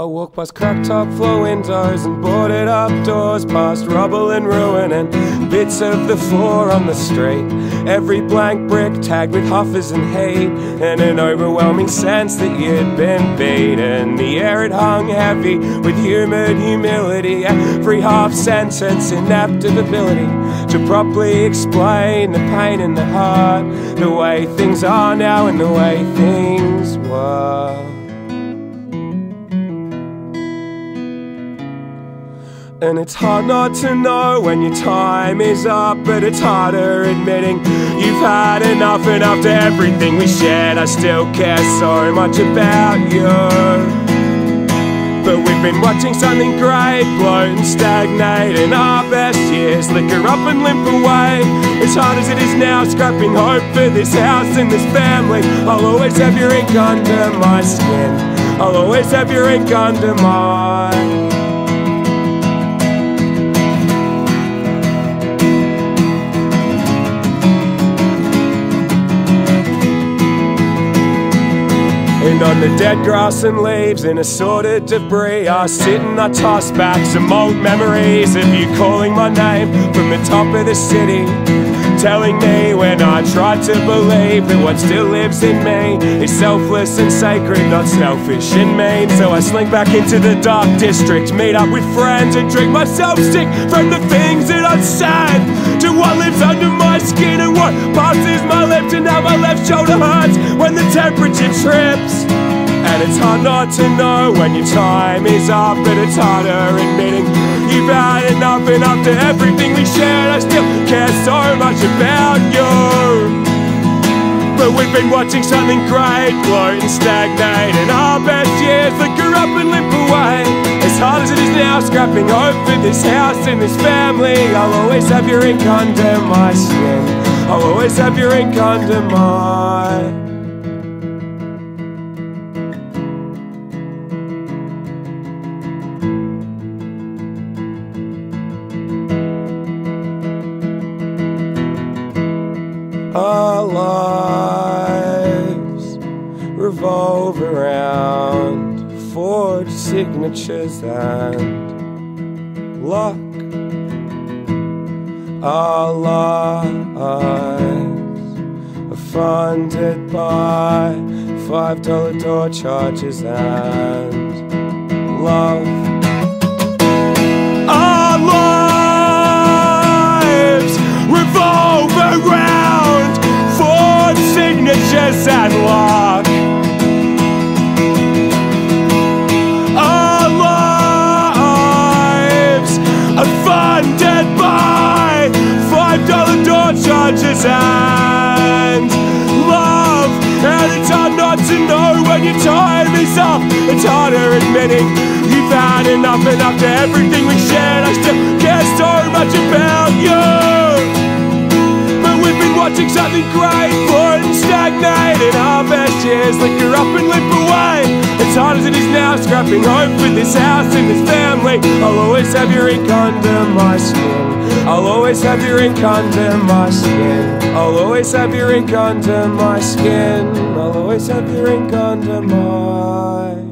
walk past cracked top floor windows and boarded up doors, past rubble and ruin and bits of the floor on the street. Every blank brick tagged with huffers and hate, and an overwhelming sense that you'd been beaten. The air it hung heavy with humid humility, every half sentence inept of ability to properly explain the pain in the heart, the way things are now and the way things were. And it's hard not to know when your time is up, but it's harder admitting you've had enough. And after everything we shared, I still care so much about you. But we've been watching something great bloat and stagnate, and our best years liquor up and limp away. As hard as it is now, scrapping hope for this house and this family, I'll always have your ink under my skin. I'll always have your ink under mine. And on the dead grass and leaves and assorted debris, I sit and I toss back some old memories of you calling my name from the top of the city, telling me when I tried to believe that what still lives in me is selfless and sacred, not selfish and mean. So I slink back into the dark district, meet up with friends and drink myself sick from the things that I've said, to what lives under my skin and what passes my lips, and how my left shoulder hurts when the temperature trips. And it's hard not to know when your time is up, but it's harder admitting you've had enough. And after everything we shared, I still care so much about you. But we've been watching something great bloat and stagnate, and our best years liquor up and limp away. As hard as it is now, scrapping hope for this house and this family, I'll always have your ink under my skin. I'll always have your ink under mine. Our lives revolve around forged signatures and luck. Our lives are funded by $5 door charges and love. Our lives revolve around forged signatures and luck. Our lives are funded by $5 door charges and love. And it's hard not to know when your time is up. It's harder admitting you've had enough. And after everything we shared, I still care so much about you. Watching something great bloat and stagnate, and our best years liquor up and limp away. As hard as it is now, scrapping hope for this house and this family, I'll always have your ink under my skin. I'll always have your ink under my skin. I'll always have your ink under my skin. I'll always have your ink under my